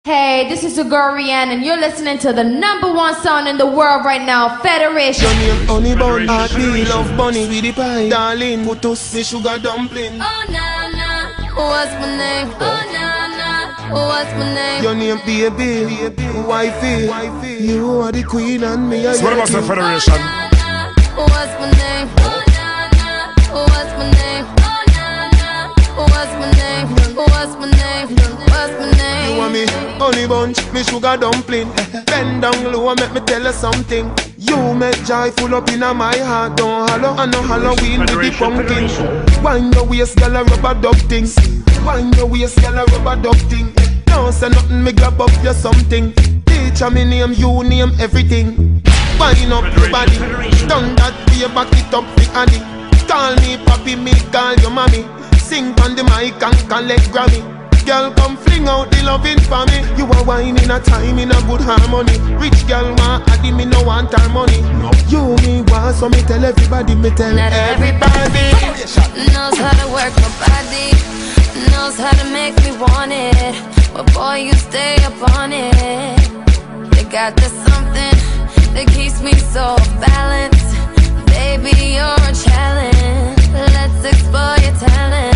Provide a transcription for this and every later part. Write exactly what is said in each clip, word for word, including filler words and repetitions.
Hey, this is your girl Rihanna, and you're listening to the number one song in the world right now, Federation. Your name honey bun, heart me love bunny with the pie, darling. Put us me sugar dumpling. Oh na na, what's my name? Oh na na, what's my name? Your name baby, wifey. You are the queen and me. So what about the Federation? Oh na na, what's my name? Oh na na, what's my name? Oh na na, what's my name? What's my name? What's my name? You want me honey bunch, me sugar dumpling. Bend down low, make me tell you something. You make joy full up in my heart. Don't hollow, and no Halloween with the pumpkin. Wind your waist, girl, a rubber duck thing. Wind your waist, girl, a rubber duck thing. Don't say nothing, me grab up you something. Teacher me name, you name everything. Wind up your body, done that way, back it up the addy. Call me papi, me call you mommy. Sing on the mic and collect Grammy. Girl, come fling out the loving for me. You are whining a time in a good harmony. Rich girl want addy, me no want her money. You me want, so me tell everybody, me tell Not everybody. everybody knows how to work my body, knows how to make me want it. But boy, you stay up on it. They got this something that keeps me so balanced. Baby, you're a challenge. Let's explore your talent.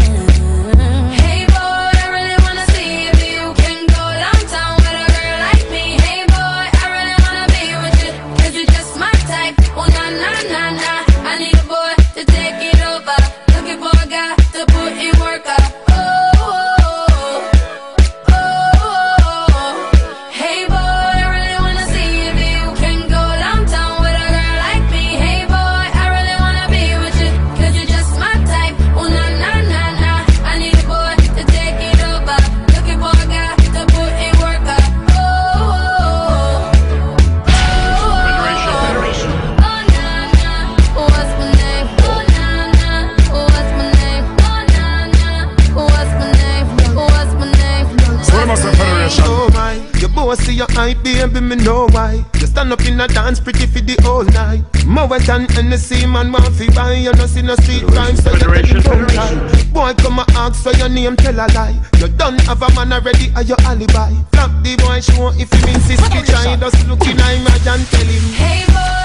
See your eye, baby, me know why. You stand up in a dance pretty for the whole night. More than Hennessy, man, want fi buy. You no see no street crime, so you take don't try. Boy, come and ask for your name, tell a lie. You don't have a man already, or your alibi. Flap the boy, show if him insist, he try. Just look in eye and tell him, hey boy.